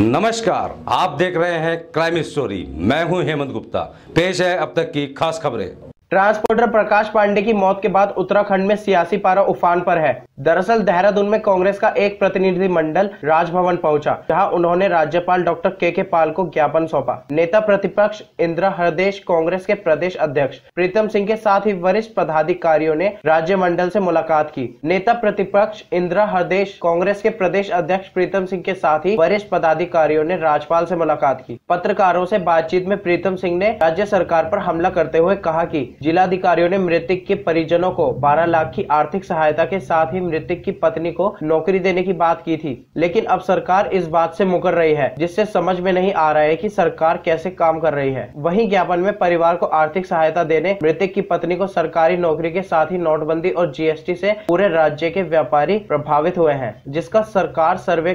नमस्कार, आप देख रहे हैं क्राइम स्टोरी। मैं हूं हेमंत गुप्ता। पेश है अब तक की खास खबरें। ट्रांसपोर्टर प्रकाश पांडे की मौत के बाद उत्तराखंड में सियासी पारा उफान पर है। दरअसल देहरादून में कांग्रेस का एक प्रतिनिधि मंडल राजभवन पहुंचा, जहां उन्होंने राज्यपाल डॉक्टर के पाल को ज्ञापन सौंपा। नेता प्रतिपक्ष इंदिरा हृदय कांग्रेस के प्रदेश अध्यक्ष प्रीतम सिंह के साथ ही वरिष्ठ पदाधिकारियों ने राज्य मंडल से मुलाकात की। नेता प्रतिपक्ष इंदिरा हृदय कांग्रेस के प्रदेश अध्यक्ष प्रीतम सिंह के साथ ही वरिष्ठ पदाधिकारियों ने राज्यपाल से मुलाकात की। पत्रकारों से बातचीत में प्रीतम सिंह ने राज्य सरकार पर हमला करते हुए कहा कि जिलाधिकारियों ने मृतक के परिजनों को 12 लाख की आर्थिक सहायता के साथ ही मृतक की पत्नी को नौकरी देने की बात की थी, लेकिन अब सरकार इस बात से मुकर रही है, जिससे समझ में नहीं आ रहा है कि सरकार कैसे काम कर रही है। वहीं ज्ञापन में परिवार को आर्थिक सहायता देने, मृतक की पत्नी को सरकारी नौकरी के साथ ही नोटबंदी और जीएसटी से पूरे राज्य के व्यापारी प्रभावित हुए हैं, जिसका सरकार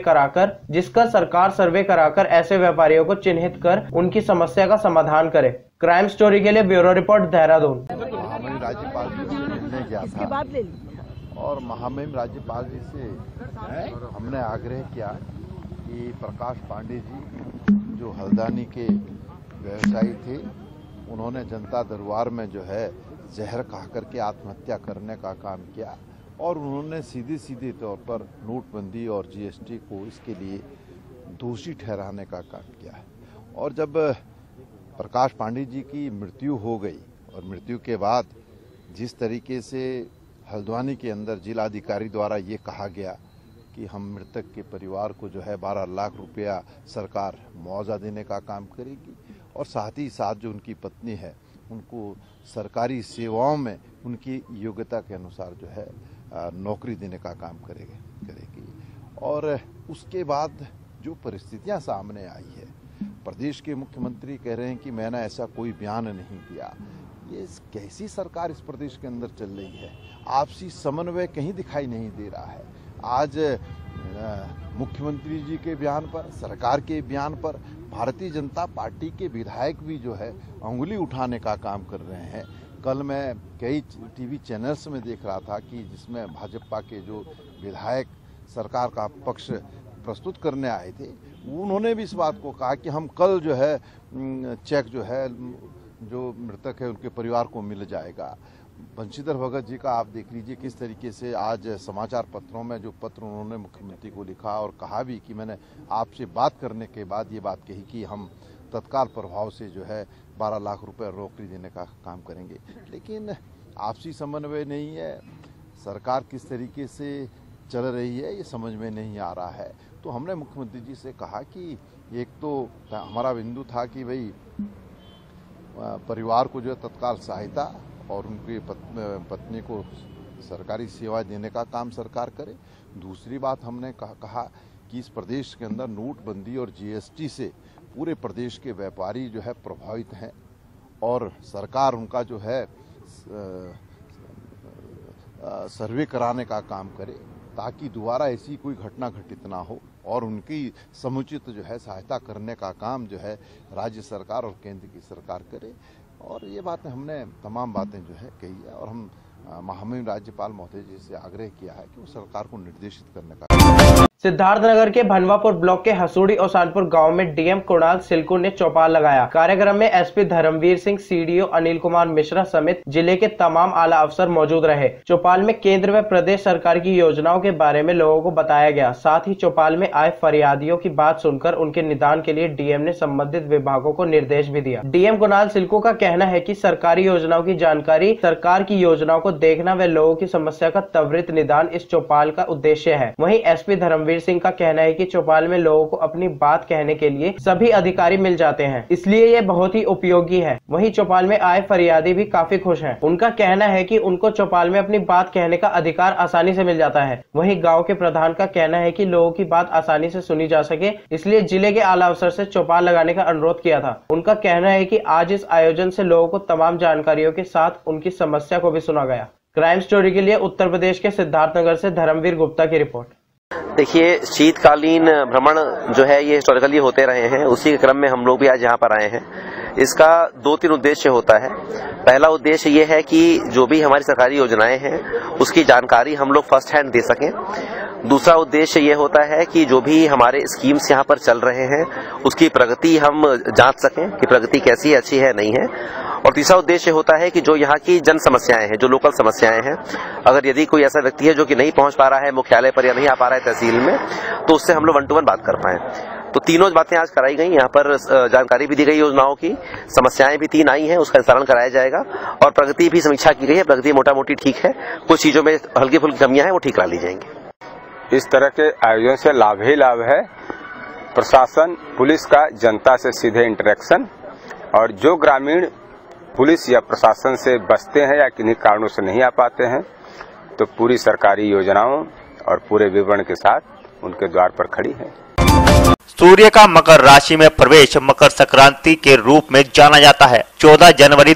सर्वे कराकर ऐसे व्यापारियों को चिन्हित कर उनकी समस्या का समाधान करे। क्राइम स्टोरी के लिए ब्यूरो रिपोर्ट देहरादून। महामहिम राज्यपाल जी से मिलने गया था और महामहिम राज्यपाल जी से हमने आग्रह किया कि प्रकाश पांडे जी जो हल्द्वानी के व्यवसायी थे, उन्होंने जनता दरबार में जो है जहर खा करके आत्महत्या करने का काम किया और उन्होंने सीधे तौर पर नोटबंदी और जीएसटी को इसके लिए दोषी ठहराने का काम किया। और जब प्रकाश पांडे जी की मृत्यु हो गई और मृत्यु के बाद जिस तरीके से हल्द्वानी के अंदर जिलाधिकारी द्वारा ये कहा गया कि हम मृतक के परिवार को जो है 12 लाख रुपया सरकार मुआवजा देने का काम करेगी और साथ ही साथ जो उनकी पत्नी है उनको सरकारी सेवाओं में उनकी योग्यता के अनुसार जो है नौकरी देने का काम करेगी। और उसके बाद जो परिस्थितियां सामने आई है, प्रदेश के मुख्यमंत्री कह रहे हैं कि मैंने ऐसा कोई बयान नहीं दिया। ये कैसी सरकार इस प्रदेश के अंदर चल रही है? आपसी समन्वय कहीं दिखाई नहीं दे रहा है। आज मुख्यमंत्री जी के बयान पर, सरकार के बयान पर भारतीय जनता पार्टी के विधायक भी जो है अंगुली उठाने का काम कर रहे हैं। कल मैं कई टीवी चैनल्स में देख रहा था कि जिसमें भाजपा के जो विधायक सरकार का पक्ष प्रस्तुत करने आए थे, उन्होंने भी इस बात को कहा कि हम कल जो है चेक जो है जो मृतक है उनके परिवार को मिल जाएगा। बंशीधर भगत जी का आप देख लीजिए किस तरीके से आज समाचार पत्रों में जो पत्र उन्होंने मुख्यमंत्री को लिखा और कहा भी कि मैंने आपसे बात करने के बाद ये बात कही कि हम तत्काल प्रभाव से जो है 12 लाख रुपए नौकरी देने का काम करेंगे। लेकिन आपसी समन्वय नहीं है, सरकार किस तरीके से चल रही है ये समझ में नहीं आ रहा है। तो हमने मुख्यमंत्री जी से कहा कि एक तो हमारा बिंदु था कि भाई परिवार को जो है तत्काल सहायता और उनकी पत्नी को सरकारी सेवा देने का काम सरकार करे। दूसरी बात हमने कहा कि इस प्रदेश के अंदर नोटबंदी और जीएसटी से पूरे प्रदेश के व्यापारी जो है प्रभावित हैं और सरकार उनका जो है सर्वे कराने का काम करे ताकि दोबारा ऐसी कोई घटना घटित ना हो और उनकी समुचित जो है सहायता करने का काम जो है राज्य सरकार और केंद्र की सरकार करे। और ये बातें हमने तमाम बातें जो है कही है और हम महामहिम राज्यपाल महोदय जी से आग्रह किया है कि वो सरकार को निर्देशित करने का। सिद्धार्थनगर के भनवापुर ब्लॉक के हसूड़ी और शानपुर गांव में डीएम कुणाल सिल्कू ने चौपाल लगाया। कार्यक्रम में एसपी धर्मवीर सिंह, सीडीओ अनिल कुमार मिश्रा समेत जिले के तमाम आला अफसर मौजूद रहे। चौपाल में केंद्र व प्रदेश सरकार की योजनाओं के बारे में लोगों को बताया गया। साथ ही चौपाल में आए फरियादियों की बात सुनकर उनके निदान के लिए डीएम ने संबंधित विभागों को निर्देश भी दिया। डीएम कुणाल सिल्कू का कहना है कि सरकारी योजनाओं की जानकारी, सरकार की योजनाओं को देखना व लोगों की समस्या का त्वरित निदान इस चौपाल का उद्देश्य है। वहीं एसपी धर्मवीर सिंह का कहना है कि चौपाल में लोगों को अपनी बात कहने के लिए सभी अधिकारी मिल जाते हैं, इसलिए ये बहुत ही उपयोगी है। वहीं चौपाल में आए फरियादी भी काफी खुश हैं। उनका कहना है कि उनको चौपाल में अपनी बात कहने का अधिकार आसानी से मिल जाता है। वहीं गांव के प्रधान का कहना है कि लोगों की बात आसानी से सुनी जा सके, इसलिए जिले के आला अफसर से चौपाल लगाने का अनुरोध किया था। उनका कहना है कि आज इस आयोजन से लोगों को तमाम जानकारियों के साथ उनकी समस्या को भी सुना गया। क्राइम स्टोरी के लिए उत्तर प्रदेश के सिद्धार्थनगर से धर्मवीर गुप्ता की रिपोर्ट। देखिए, शीतकालीन भ्रमण जो है ये हिस्टोरिकली होते रहे हैं, उसी के क्रम में हम लोग भी आज यहाँ पर आए हैं। इसका 2-3 उद्देश्य होता है। पहला उद्देश्य ये है कि जो भी हमारी सरकारी योजनाएं हैं उसकी जानकारी हम लोग फर्स्ट हैंड दे सकें। दूसरा उद्देश्य ये होता है कि जो भी हमारे स्कीम्स यहाँ पर चल रहे हैं उसकी प्रगति हम जांच सकें कि प्रगति कैसी है, अच्छी है, नहीं है। और तीसरा उद्देश्य होता है कि जो यहाँ की जन समस्याएं हैं, जो लोकल समस्याएं हैं, अगर यदि कोई ऐसा व्यक्ति है जो कि नहीं पहुंच पा रहा है मुख्यालय पर या नहीं आ पा रहा है तहसील में, तो उससे हम लोग 1 to 1 बात कर पाएं। तो तीनों बातें आज कराई गई। यहाँ पर जानकारी भी दी गई योजनाओं की, समस्याएं भी 3 आई हैं, उसका निस्तारण कराया जाएगा और प्रगति भी समीक्षा की गई है। प्रगति मोटा मोटी ठीक है, कुछ चीजों में हल्की फुल्की कमियां हैं, वो ठीक करा ली जाएंगी। इस तरह के आयोजन से लाभ ही लाभ है। प्रशासन, पुलिस का जनता से सीधे इंटरेक्शन, और जो ग्रामीण पुलिस या प्रशासन से बचते हैं या किन्हीं कारणों से नहीं आ पाते हैं, तो पूरी सरकारी योजनाओं और पूरे विवरण के साथ उनके द्वार पर खड़ी है। सूर्य का मकर राशि में प्रवेश मकर संक्रांति के रूप में जाना जाता है। 14 जनवरी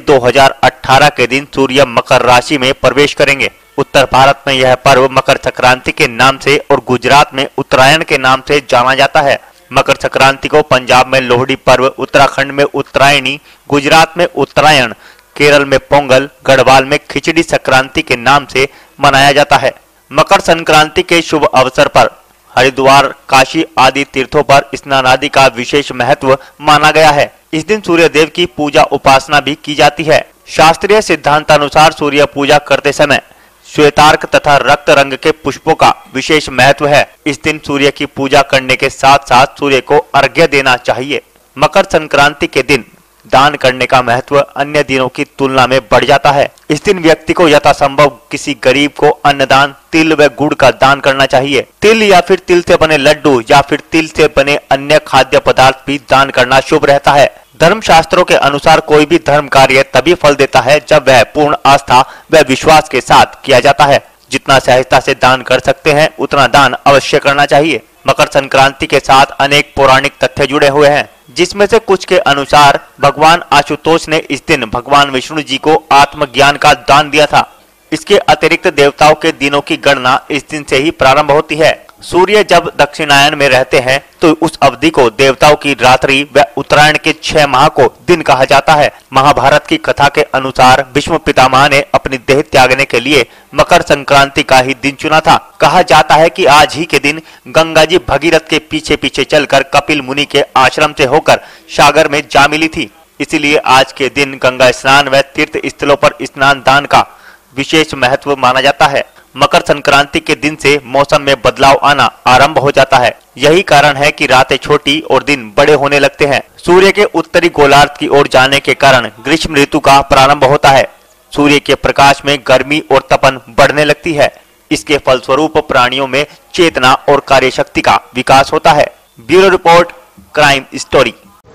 2018 के दिन सूर्य मकर राशि में प्रवेश करेंगे। उत्तर भारत में यह पर्व मकर संक्रांति के नाम से और गुजरात में उत्तरायण के नाम से जाना जाता है। मकर संक्रांति को पंजाब में लोहड़ी पर्व, उत्तराखंड में उत्तरायणी, गुजरात में उत्तरायण, केरल में पोंगल, गढ़वाल में खिचड़ी संक्रांति के नाम से मनाया जाता है। मकर संक्रांति के शुभ अवसर पर हरिद्वार, काशी आदि तीर्थों पर स्नान आदि का विशेष महत्व माना गया है। इस दिन सूर्य देव की पूजा उपासना भी की जाती है। शास्त्रीय सिद्धांतानुसार सूर्य पूजा करते समय श्वेतार्क तथा रक्त रंग के पुष्पों का विशेष महत्व है। इस दिन सूर्य की पूजा करने के साथ साथ सूर्य को अर्घ्य देना चाहिए। मकर संक्रांति के दिन दान करने का महत्व अन्य दिनों की तुलना में बढ़ जाता है। इस दिन व्यक्ति को यथासंभव किसी गरीब को अन्नदान, तिल व गुड़ का दान करना चाहिए। तिल या फिर तिल से बने लड्डू या फिर तिल से बने अन्य खाद्य पदार्थ भी दान करना शुभ रहता है। धर्म शास्त्रों के अनुसार कोई भी धर्म कार्य तभी फल देता है जब वह पूर्ण आस्था व विश्वास के साथ किया जाता है। जितना सहजता से दान कर सकते हैं उतना दान अवश्य करना चाहिए। मकर संक्रांति के साथ अनेक पौराणिक तथ्य जुड़े हुए हैं, जिसमें से कुछ के अनुसार भगवान आशुतोष ने इस दिन भगवान विष्णु जी को आत्मज्ञान का दान दिया था। इसके अतिरिक्त देवताओं के दिनों की गणना इस दिन से ही प्रारंभ होती है। सूर्य जब दक्षिणायन में रहते हैं तो उस अवधि को देवताओं की रात्रि व उत्तरायण के 6 माह को दिन कहा जाता है। महाभारत की कथा के अनुसार भीष्म पितामह ने अपनी देह त्यागने के लिए मकर संक्रांति का ही दिन चुना था। कहा जाता है कि आज ही के दिन गंगा जी भगीरथ के पीछे पीछे चलकर कपिल मुनि के आश्रम से होकर सागर में जा मिली थी। इसीलिए आज के दिन गंगा स्नान व तीर्थ स्थलों पर स्नान दान का विशेष महत्व माना जाता है। मकर संक्रांति के दिन से मौसम में बदलाव आना आरंभ हो जाता है। यही कारण है कि रातें छोटी और दिन बड़े होने लगते हैं। सूर्य के उत्तरी गोलार्ध की ओर जाने के कारण ग्रीष्म ऋतु का प्रारंभ होता है। सूर्य के प्रकाश में गर्मी और तपन बढ़ने लगती है। इसके फलस्वरूप प्राणियों में चेतना और कार्यशक्ति का विकास होता है। Bureau report, crime story.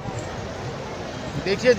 देखिए,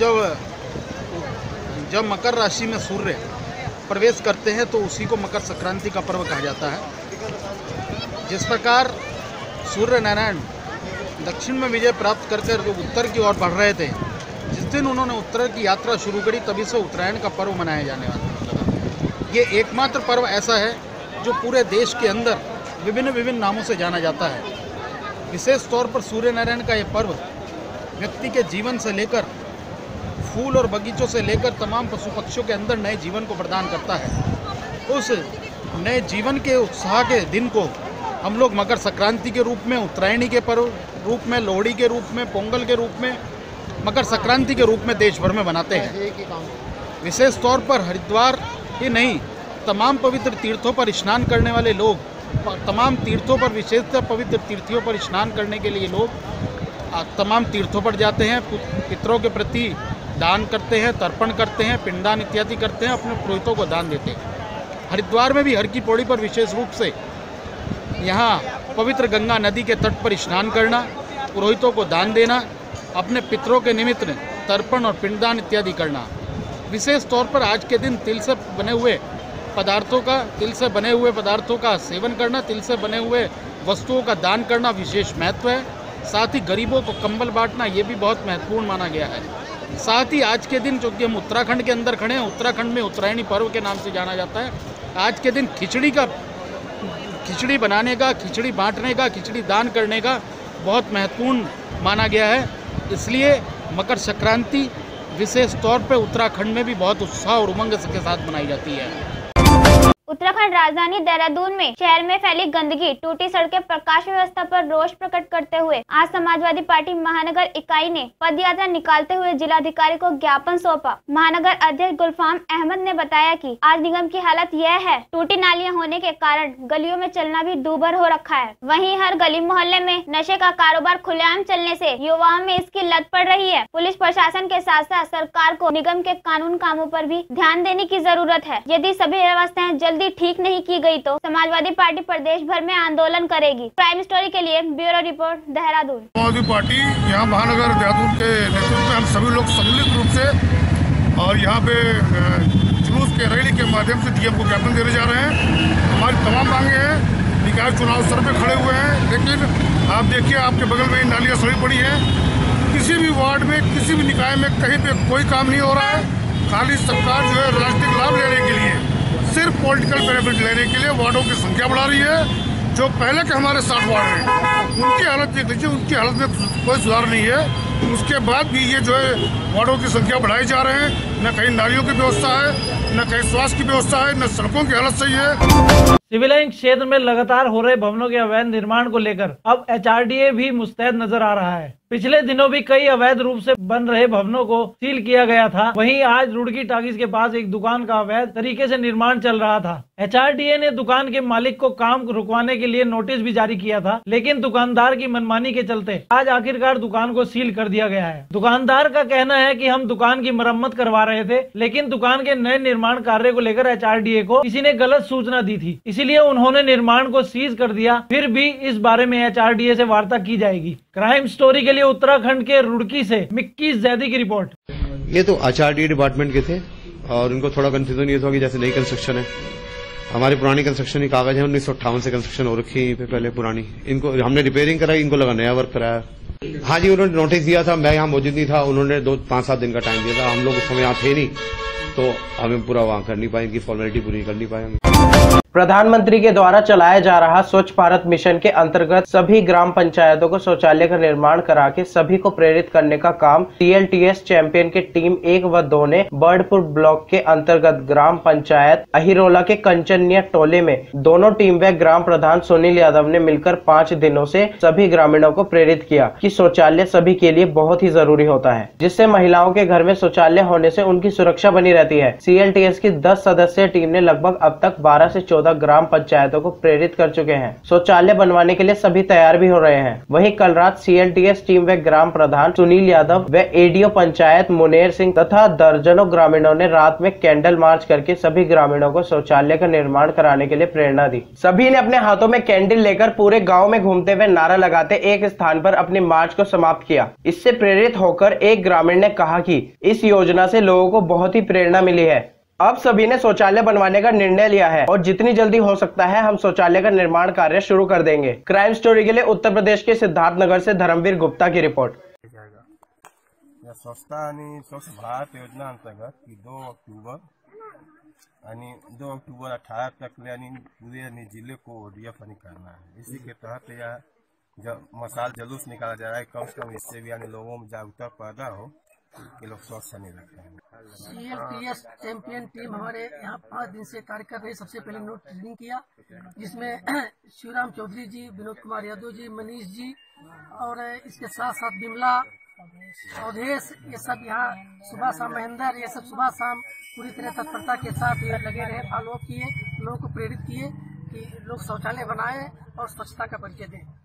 जब मकर राशि में सूर्य प्रवेश करते हैं तो उसी को मकर संक्रांति का पर्व कहा जाता है। जिस प्रकार सूर्य नारायण दक्षिण में विजय प्राप्त करके जो उत्तर की ओर बढ़ रहे थे, जिस दिन उन्होंने उत्तर की यात्रा शुरू करी तभी से उत्तरायण का पर्व मनाया जाने वाला। ये एकमात्र पर्व ऐसा है जो पूरे देश के अंदर विभिन्न नामों से जाना जाता है। विशेष तौर पर सूर्य नारायण का ये पर्व व्यक्ति के जीवन से लेकर फूल और बगीचों से लेकर तमाम पशु पक्षियों के अंदर नए जीवन को प्रदान करता है। उस नए जीवन के उत्साह के दिन को हम लोग मकर संक्रांति के रूप में, उत्तरायणी के पर्व रूप में, लोहड़ी के रूप में, पोंगल के रूप में, मकर संक्रांति के रूप में देश भर में मनाते हैं। विशेष तौर पर हरिद्वार ही नहीं, तमाम पवित्र तीर्थों पर स्नान करने वाले लोग, तमाम तीर्थों पर, विशेषतः पवित्र तीर्थों पर स्नान करने के लिए लोग तमाम तीर्थों पर जाते हैं, पितरों के प्रति दान करते हैं, तर्पण करते हैं, पिंडदान इत्यादि करते हैं, अपने पुरोहितों को दान देते हैं। हरिद्वार में भी हर की पौड़ी पर विशेष रूप से यहाँ पवित्र गंगा नदी के तट पर स्नान करना, पुरोहितों को दान देना, अपने पितरों के निमित्त तर्पण और पिंडदान इत्यादि करना। विशेष तौर पर आज के दिन तिल से बने हुए पदार्थों का सेवन करना, तिल से बने हुए वस्तुओं का दान करना विशेष महत्व है। साथ ही गरीबों को कंबल बांटना ये भी बहुत महत्वपूर्ण माना गया है। साथ ही आज के दिन, चूँकि हम उत्तराखंड के अंदर खड़े हैं, उत्तराखंड में उत्तरायणी पर्व के नाम से जाना जाता है। आज के दिन खिचड़ी बनाने का, खिचड़ी बांटने का, खिचड़ी दान करने का बहुत महत्वपूर्ण माना गया है। इसलिए मकर संक्रांति विशेष तौर पे उत्तराखंड में भी बहुत उत्साह और उमंग के साथ मनाई जाती है। उत्तराखंड उत्तराखंड राजधानी देहरादून में शहर में फैली गंदगी, टूटी सड़कें, प्रकाश व्यवस्था पर रोष प्रकट करते हुए आज समाजवादी पार्टी महानगर इकाई ने पदयात्रा निकालते हुए जिलाधिकारी को ज्ञापन सौंपा। महानगर अध्यक्ष गुलफाम अहमद ने बताया कि आज निगम की हालत यह है, टूटी नालियां होने के कारण गलियों में चलना भी दूभर हो रखा है। वहीं हर गली मोहल्ले में नशे का कारोबार खुलेआम चलने से युवाओं में इसकी लत पड़ रही है। पुलिस प्रशासन के साथ साथ सरकार को निगम के कानून कामों पर भी ध्यान देने की जरूरत है। यदि सभी व्यवस्थाएं जल्दी ठीक नहीं की गई तो समाजवादी पार्टी प्रदेश भर में आंदोलन करेगी। प्राइम स्टोरी के लिए bureau report Dehradun. Samajwadi Party यहाँ महानगर देहरादून के नेतृत्व में हम सभी लोग सम्मिलित रूप से और यहाँ पे जुलूस के रैली के माध्यम से डीएम को ज्ञापन देने जा रहे हैं। हमारी तमाम मांगे हैं, निकाय चुनाव सर पे खड़े हुए हैं, लेकिन आप देखिए आपके बगल में नालियाँ सड़ी पड़ी हैं। किसी भी वार्ड में, किसी भी निकाय में कहीं पे कोई काम नहीं हो रहा है। खाली सरकार जो है राजनीतिक लाभ लेने के लिए, सिर्फ पॉलिटिकल बेनिफिट लेने के लिए वार्डों की संख्या बढ़ा रही है। जो पहले के हमारे 60 वार्ड हैं उनकी हालत देख लीजिए, उनकी हालत में कोई सुधार नहीं है। उसके बाद भी ये जो है वार्डों की संख्या बढ़ाई जा रहे हैं। न कहीं नालियों की व्यवस्था है, न कहीं स्वास्थ्य की व्यवस्था है, न सड़कों की हालत सही है। सिविल लाइन क्षेत्र में लगातार हो रहे भवनों के अवैध निर्माण को लेकर अब HRDA भी मुस्तैद नजर आ रहा है। पिछले दिनों भी कई अवैध रूप से बन रहे भवनों को सील किया गया था। वहीं आज रुड़की टाकीज के पास एक दुकान का अवैध तरीके से निर्माण चल रहा था। HRDA ने दुकान के मालिक को काम रुकवाने के लिए नोटिस भी जारी किया था, लेकिन दुकानदार की मनमानी के चलते आज आखिरकार दुकान को सील कर दिया गया है। दुकानदार का कहना है कि हम दुकान की मरम्मत करवा रहे थे, लेकिन दुकान के नए निर्माण कार्य को लेकर HRDA को किसी ने गलत सूचना दी थी, इसीलिए उन्होंने निर्माण को सीज कर दिया। फिर भी इस बारे में HRDA से वार्ता की जाएगी। क्राइम स्टोरी के लिए उत्तराखंड के रुड़की से मिक्की जैदी की रिपोर्ट। ये तो HRDA डिपार्टमेंट के थे और उनको थोड़ा कंफ्यूजन ये था कि जैसे नई कंस्ट्रक्शन है, हमारी पुरानी कंस्ट्रक्शन की कागज है 1958 से कंस्ट्रक्शन हो रखी है पहले पुरानी, इनको हमने रिपेयरिंग कराई, इनको लगा नया वर्क कराया। हाँ जी, उन्होंने नोटिस दिया था, मैं यहाँ मौजूद नहीं था, उन्होंने 5-7 दिन का टाइम दिया था। हम लोग उस समय यहाँ थे नहीं, तो हमें पूरा वहाँ कर नहीं पाए, इनकी फॉर्मेलिटी पूरी कर नहीं पाए। प्रधानमंत्री के द्वारा चलाया जा रहा स्वच्छ भारत मिशन के अंतर्गत सभी ग्राम पंचायतों को शौचालय का निर्माण करा के सभी को प्रेरित करने का काम CLTS चैंपियन के टीम 1 व 2 ने बर्डपुर ब्लॉक के अंतर्गत ग्राम पंचायत अहिरोला के कंचनिया टोले में दोनों टीम व ग्राम प्रधान सुनील यादव ने मिलकर 5 दिनों से सभी ग्रामीणों को प्रेरित किया कि शौचालय सभी के लिए बहुत ही जरूरी होता है, जिससे महिलाओं के घर में शौचालय होने से उनकी सुरक्षा बनी रहती है। CLTS की 10 सदस्यीय टीम ने लगभग अब तक 12 से 14 ग्राम पंचायतों को प्रेरित कर चुके हैं। शौचालय बनवाने के लिए सभी तैयार भी हो रहे हैं। वहीं कल रात CLTS टीम व ग्राम प्रधान सुनील यादव व ADO पंचायत मुनेर सिंह तथा दर्जनों ग्रामीणों ने रात में कैंडल मार्च करके सभी ग्रामीणों को शौचालय का निर्माण कराने के लिए प्रेरणा दी। सभी ने अपने हाथों में कैंडल लेकर पूरे गाँव में घूमते हुए नारा लगाते एक स्थान पर अपनी मार्च को समाप्त किया। इससे प्रेरित होकर एक ग्रामीण ने कहा कि इस योजना से लोगों को बहुत ही प्रेरणा मिली है। अब सभी ने शौचालय बनवाने का निर्णय लिया है और जितनी जल्दी हो सकता है हम शौचालय का निर्माण कार्य शुरू कर देंगे। क्राइम स्टोरी के लिए उत्तर प्रदेश के सिद्धार्थनगर से धर्मवीर गुप्ता की रिपोर्ट। स्वच्छता आणि स्वच्छ भारत योजना अंतर्गत 2 अक्टूबर आणि 2 अक्टूबर 18 तक पूरे जिले को ODF करना है। इसी के तहत यह मसाल जुलूस निकाला जा रहा है। कम से कम इससे भी लोगों में जागरूकता पैदा हो कि लोग स्वच्छ नहीं रखते हैं। CLTS चैंपियन टीम हमारे यहाँ 5 दिन से कार्य कर रही है। सबसे पहले नोट ट्रेनिंग किया, जिसमें शिवराम चौधरी जी, विनोद कुमार यादव जी, मनीष जी और इसके साथ साथ बिमला, अवधेश, ये सब यहाँ सुबह शाम, महेंद्र, ये सब सुबह शाम पूरी तरह तत्परता के साथ ये लगे रहे, फॉलो किए, लोगों को प्रेरित किए कि लोग शौचालय बनाएं और स्वच्छता का परिचय दें।